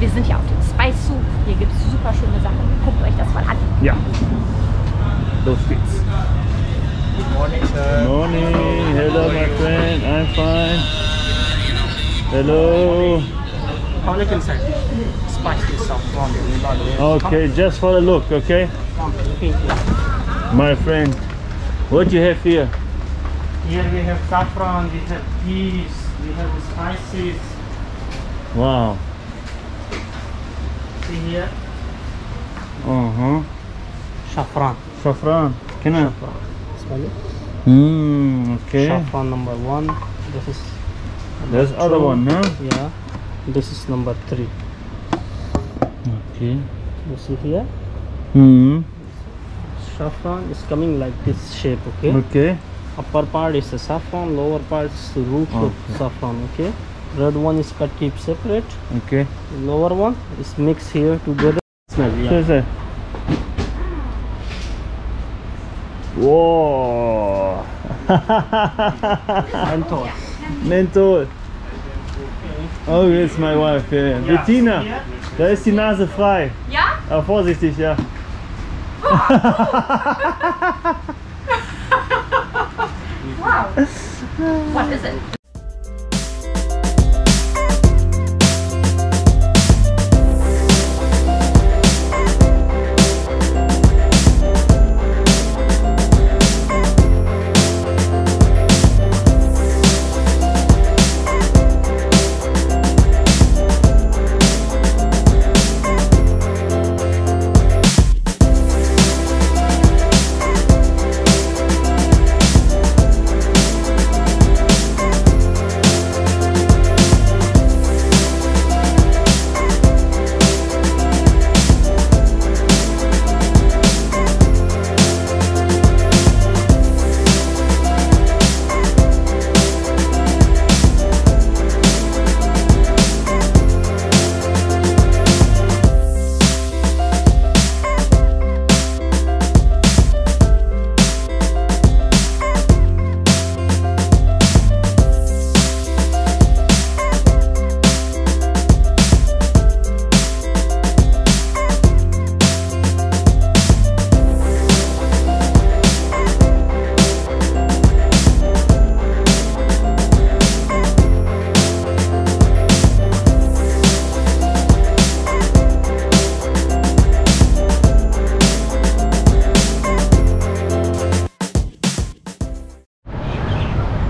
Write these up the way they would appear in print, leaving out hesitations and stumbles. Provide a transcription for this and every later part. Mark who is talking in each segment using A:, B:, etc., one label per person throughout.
A: Wir sind ja auf dem Spice Souk. Hier gibt es super schöne Sachen. Guckt euch das mal an.
B: Ja. Los geht's.
C: Good morning, sir.
B: Morning. Hello, my friend. I'm fine. Hello.
C: How look inside? Spicy saffron.
B: Okay, just for the look, okay? My friend, what you have here?
C: Here we have saffron, we have peas, we have the spices.
B: Wow.
C: See here? Saffron.
B: Saffron. Can I?
C: Smell it?
B: Okay.
C: Saffron number 1. This is
B: There's other
C: two.
B: one, huh?
C: Yeah. This is number 3.
B: Okay.
C: You see here? Saffron is coming like this shape, okay?
B: Okay.
C: Upper part is the saffron, lower part is the root of saffron, okay? Red one is cut, keep separate.
B: Okay.
C: Lower one is mixed here together. Smell, yeah.
B: Sir. Wow.
C: Menthol.
B: Menthol. Oh, jetzt my wife. Yeah.
C: Ja.
B: Bettina,
C: Hier?
B: da ist die Nase frei.
A: Ja?
B: Aber vorsichtig, ja.
A: Wow. What is it?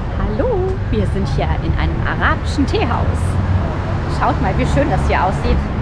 A: Wir sind hier in einem arabischen Teehaus. Schaut mal, wie schön das hier aussieht.